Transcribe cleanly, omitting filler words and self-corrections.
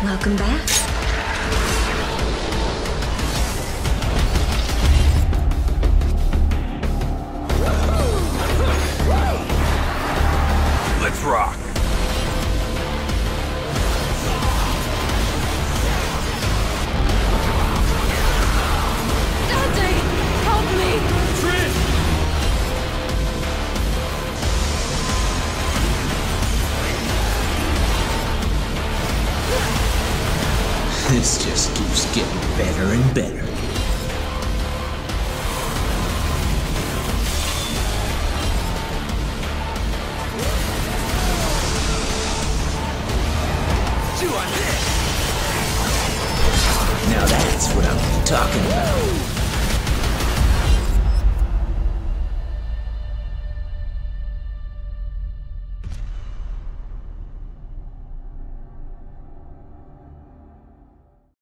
Welcome back. Let's rock. Dante, help me! Trish! This just keeps getting better and better. Chew on this! Now that's what I'm talking about.